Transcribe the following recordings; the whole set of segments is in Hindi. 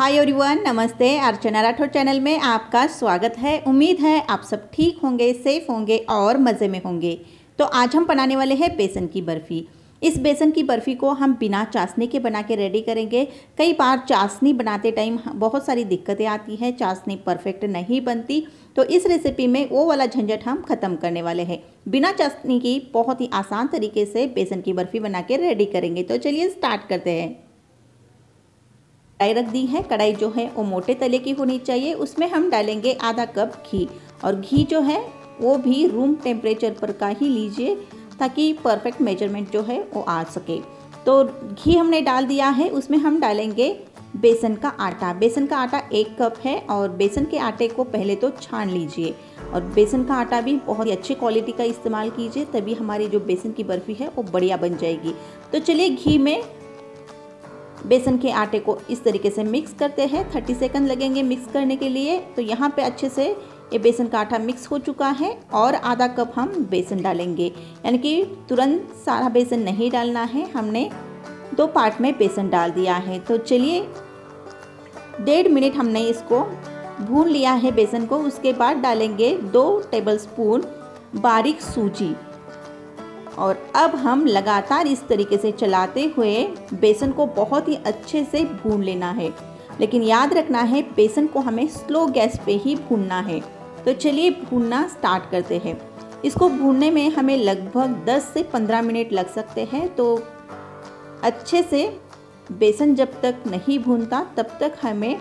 हाय एवरीवन, नमस्ते। अर्चना राठौर चैनल में आपका स्वागत है। उम्मीद है आप सब ठीक होंगे, सेफ होंगे और मज़े में होंगे। तो आज हम बनाने वाले हैं बेसन की बर्फ़ी। इस बेसन की बर्फ़ी को हम बिना चाशनी के बना के रेडी करेंगे। कई बार चाशनी बनाते टाइम बहुत सारी दिक्कतें आती हैं, चाशनी परफेक्ट नहीं बनती। तो इस रेसिपी में वो वाला झंझट हम ख़त्म करने वाले हैं। बिना चाशनी की बहुत ही आसान तरीके से बेसन की बर्फ़ी बना के रेडी करेंगे। तो चलिए स्टार्ट करते हैं। कढ़ाई रख दी है। कढ़ाई जो है वो मोटे तले की होनी चाहिए। उसमें हम डालेंगे आधा कप घी, और घी जो है वो भी रूम टेम्परेचर पर का ही लीजिए ताकि परफेक्ट मेजरमेंट जो है वो आ सके। तो घी हमने डाल दिया है। उसमें हम डालेंगे बेसन का आटा। बेसन का आटा 1 कप है, और बेसन के आटे को पहले तो छान लीजिए। और बेसन का आटा भी बहुत ही अच्छी क्वालिटी का इस्तेमाल कीजिए, तभी हमारी जो बेसन की बर्फ़ी है वो बढ़िया बन जाएगी। तो चलिए घी में बेसन के आटे को इस तरीके से मिक्स करते हैं। 30 सेकंड लगेंगे मिक्स करने के लिए। तो यहाँ पे अच्छे से ये बेसन का आटा मिक्स हो चुका है, और आधा कप हम बेसन डालेंगे। यानी कि तुरंत सारा बेसन नहीं डालना है, हमने 2 पार्ट में बेसन डाल दिया है। तो चलिए 1.5 मिनट हमने इसको भून लिया है बेसन को। उसके बाद डालेंगे 2 टेबलस्पून बारीक सूजी, और अब हम लगातार इस तरीके से चलाते हुए बेसन को बहुत ही अच्छे से भून लेना है। लेकिन याद रखना है बेसन को हमें स्लो गैस पे ही भूनना है। तो चलिए भूनना स्टार्ट करते हैं। इसको भूनने में हमें लगभग 10 से 15 मिनट लग सकते हैं। तो अच्छे से बेसन जब तक नहीं भूनता तब तक हमें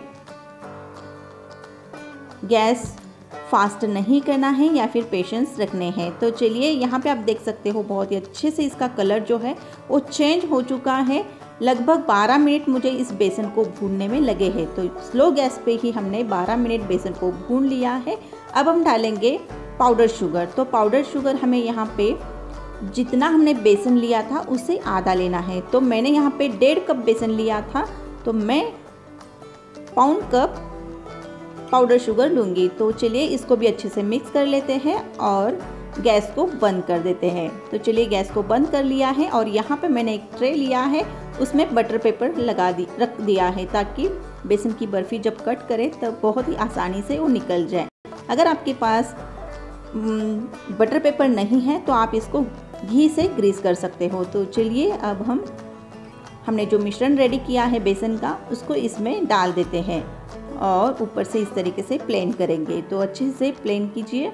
गैस फास्ट नहीं करना है या फिर पेशेंस रखने हैं। तो चलिए यहाँ पे आप देख सकते हो बहुत ही अच्छे से इसका कलर जो है वो चेंज हो चुका है। लगभग 12 मिनट मुझे इस बेसन को भूनने में लगे हैं। तो स्लो गैस पे ही हमने 12 मिनट बेसन को भून लिया है। अब हम डालेंगे पाउडर शुगर। तो पाउडर शुगर हमें यहाँ पे जितना हमने बेसन लिया था उससे आधा लेना है। तो मैंने यहाँ पे 1.5 कप बेसन लिया था, तो मैं पौन कप पाउडर शुगर लूँगी। तो चलिए इसको भी अच्छे से मिक्स कर लेते हैं और गैस को बंद कर देते हैं। तो चलिए गैस को बंद कर लिया है, और यहाँ पे मैंने एक ट्रे लिया है, उसमें बटर पेपर रख दिया है ताकि बेसन की बर्फ़ी जब कट करें तब बहुत ही आसानी से वो निकल जाए। अगर आपके पास बटर पेपर नहीं है तो आप इसको घी से ग्रीस कर सकते हो। तो चलिए अब हमने जो मिश्रण रेडी किया है बेसन का उसको इसमें डाल देते हैं, और ऊपर से इस तरीके से प्लेन करेंगे। तो अच्छे से प्लेन कीजिए,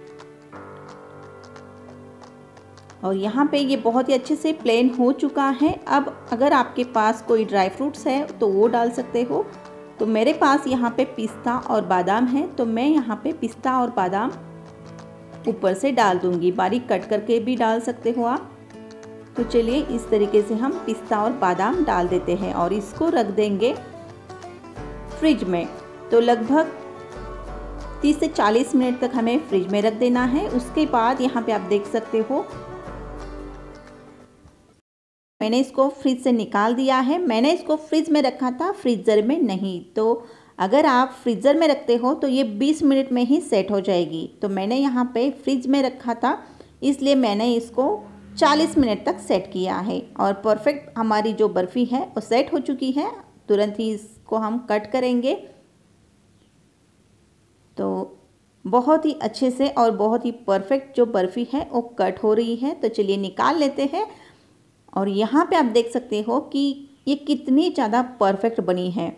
और यहाँ पे ये बहुत ही अच्छे से प्लेन हो चुका है। अब अगर आपके पास कोई ड्राई फ्रूट्स है तो वो डाल सकते हो। तो मेरे पास यहाँ पे पिस्ता और बादाम है, तो मैं यहाँ पे पिस्ता और बादाम ऊपर से डाल दूँगी। बारीक कट करके भी डाल सकते हो आप। तो चलिए इस तरीके से हम पिस्ता और बादाम डाल देते हैं, और इसको रख देंगे फ्रिज में। तो लगभग 30 से 40 मिनट तक हमें फ्रिज में रख देना है। उसके बाद यहाँ पे आप देख सकते हो मैंने इसको फ्रिज से निकाल दिया है। मैंने इसको फ्रिज में रखा था, फ्रीज़र में नहीं। तो अगर आप फ्रीज़र में रखते हो तो ये 20 मिनट में ही सेट हो जाएगी। तो मैंने यहाँ पे फ्रिज में रखा था, इसलिए मैंने इसको 40 मिनट तक सेट किया है, और परफेक्ट हमारी जो बर्फ़ी है वो सेट हो चुकी है। तुरंत ही इसको हम कट करेंगे। तो बहुत ही अच्छे से और बहुत ही परफेक्ट जो बर्फ़ी है वो कट हो रही है। तो चलिए निकाल लेते हैं। और यहाँ पे आप देख सकते हो कि ये कितनी ज़्यादा परफेक्ट बनी है,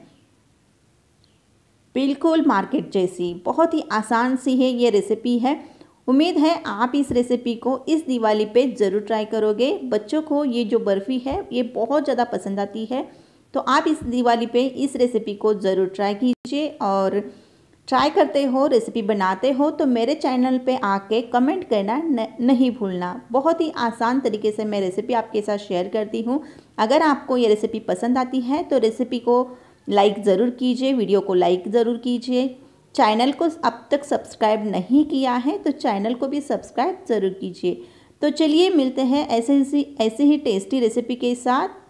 बिल्कुल मार्केट जैसी। बहुत ही आसान सी है ये रेसिपी है। उम्मीद है आप इस रेसिपी को इस दिवाली पे ज़रूर ट्राई करोगे। बच्चों को ये जो बर्फ़ी है ये बहुत ज़्यादा पसंद आती है। तो आप इस दिवाली पे इस रेसिपी को ज़रूर ट्राई कीजिए, और ट्राई करते हो, रेसिपी बनाते हो तो मेरे चैनल पे आके कमेंट करना नहीं भूलना। बहुत ही आसान तरीके से मैं रेसिपी आपके साथ शेयर करती हूँ। अगर आपको ये रेसिपी पसंद आती है तो रेसिपी को लाइक ज़रूर कीजिए, वीडियो को लाइक ज़रूर कीजिए। चैनल को अब तक सब्सक्राइब नहीं किया है तो चैनल को भी सब्सक्राइब ज़रूर कीजिए। तो चलिए मिलते हैं ऐसे ही टेस्टी रेसिपी के साथ।